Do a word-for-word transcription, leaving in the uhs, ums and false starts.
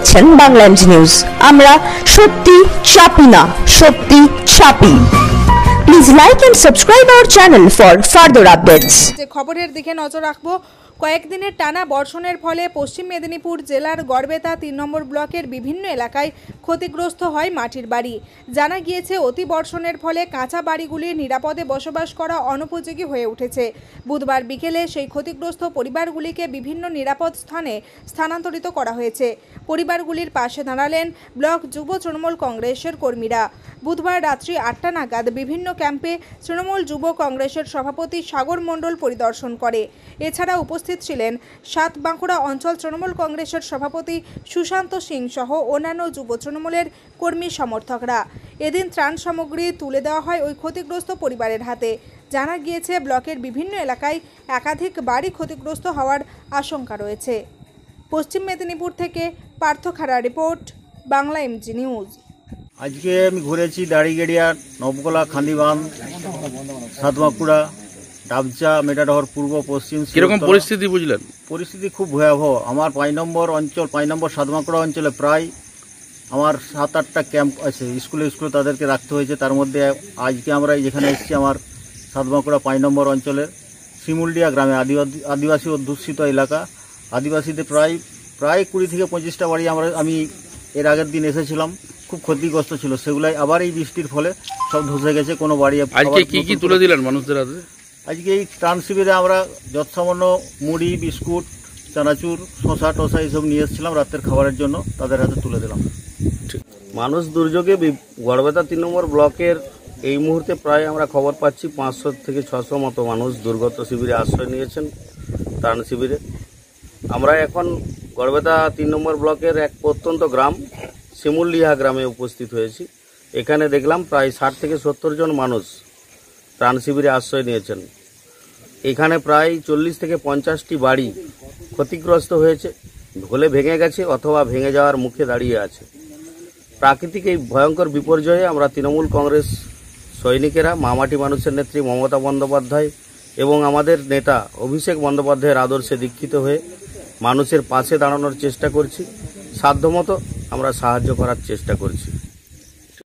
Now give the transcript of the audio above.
দেখছেন Bangla MG news. আমরা সত্যি চাপি না, সত্যি ছাপি। Please like and subscribe our channel for further updates. যে খবরের দিকে নজর রাখবো, কয়েকদিনের টানা বর্ষণের ফলে পশ্চিম মেদিনীপুর জেলার গড়বেতা তিন নম্বর ব্লকের বিভিন্ন এলাকায় ক্ষতিগ্রস্ত হয় মাটির বাড়ি। জানা গিয়েছে অতি বর্ষণের ফলে কাঁচা বাড়িগুলি নিরাপদে বসবাস করা অনুপযোগী হয়ে উঠেছে। বুধবার বিকেলে সেই ক্ষতিগ্রস্ত পরিবারগুলিকে বিভিন্ন নিরাপদ স্থানে স্থানান্তরিত করা হয়েছে। পরিবারগুলির পাশে দাঁড়ালেন ব্লক যুব তৃণমূল কংগ্রেসের কর্মীরা। বুধবার রাত্রি আটটা নাগাদ বিভিন্ন ক্যাম্পে তৃণমূল যুব কংগ্রেসের সভাপতি সাগর মণ্ডল পরিদর্শন করে। এছাড়া উপস্থিত ছিলেন সাত বাঁকুড়া অঞ্চল তৃণমূল কংগ্রেসের সভাপতি সুশান্ত সিং সহ অন্যান্য যুব তৃণমূলের কর্মী সমর্থকরা। এদিন ত্রাণ সামগ্রী তুলে দেওয়া হয় ওই ক্ষতিগ্রস্ত পরিবারের হাতে। জানা গিয়েছে ব্লকের বিভিন্ন এলাকায় একাধিক বাড়ি ক্ষতিগ্রস্ত হওয়ার আশঙ্কা রয়েছে। পশ্চিম মেদিনীপুর থেকে পার্থ খাড়া রিপোর্ট, বাংলা এমজি নিউজ। আজকে আমি ঘুরেছি দাড়িগেড়িয়া, নবগোলা, খান্দিবান, সাত বাঁকুড়া, ডাবচা, মেটাডহর, পূর্ব পশ্চিম। কিরকম পরিস্থিতি বুঝলেন? পরিস্থিতি খুব ভয়াবহ। আমার পাঁচ নম্বর অঞ্চল, পাঁচ নম্বর সাত বাঁকুড়া অঞ্চলে প্রায় আমার সাত আটটা ক্যাম্প আছে। স্কুলে স্কুলে তাদেরকে রাখতে হয়েছে। তার মধ্যে আজকে আমরা যেখানে এসেছি আমার সাত বাঁকুড়া পাঁচ নম্বর অঞ্চলের শিমুলডিয়া গ্রামে, আদিবাসী আদিবাসী অধ্যুষিত এলাকা। আদিবাসীদের প্রায় প্রায় কুড়ি থেকে পঁচিশটা বাড়ি আমরা আমি এর আগের দিন এসেছিলাম, খুব ক্ষতিগ্রস্ত ছিল। সেগুলাই আবার এই বৃষ্টির ফলে সব ধসে গেছে। কোনো বাড়ি আজকে কি কি তুলে দিলেন মানুষদের হাতে? আজকে এই ত্রাণ শিবিরে আমরা যৎসামান্য মুড়ি, বিস্কুট, চানাচুর, শশা টশা এইসব নিয়ে এসেছিলাম রাতের খাবারের জন্য, তাদের হাতে তুলে দিলাম। মানুষ দুর্যোগে গড়বেতা তিন নম্বর ব্লকের এই মুহূর্তে প্রায় আমরা খবর পাচ্ছি পাঁচশো থেকে ছশো মতো মানুষ দুর্গত শিবিরে আশ্রয় নিয়েছেন, ত্রাণ শিবিরে। আমরা এখন গড়বেতা তিন নম্বর ব্লকের এক প্রত্যন্ত গ্রাম শিমুলডিহা গ্রামে উপস্থিত হয়েছি। এখানে দেখলাম প্রায় ষাট থেকে সত্তর জন মানুষ ত্রাণ শিবিরে আশ্রয় নিয়েছেন। এখানে প্রায় চল্লিশ থেকে পঞ্চাশটি বাড়ি ক্ষতিগ্রস্ত হয়েছে, ঢলে ভেঙে গেছে অথবা ভেঙে যাওয়ার মুখে দাঁড়িয়ে আছে। প্রাকৃতিক এই ভয়ঙ্কর বিপর্যয়ে আমরা তৃণমূল কংগ্রেস সৈনিকেরা, মামাটি মানুষের নেত্রী মমতা বন্দ্যোপাধ্যায় এবং আমাদের নেতা অভিষেক বন্দ্যোপাধ্যায়ের আদর্শে দীক্ষিত হয়ে মানুষের পাশে দাঁড়ানোর চেষ্টা করছি। সাধ্যমতো আমরা সাহায্য করার চেষ্টা করছি।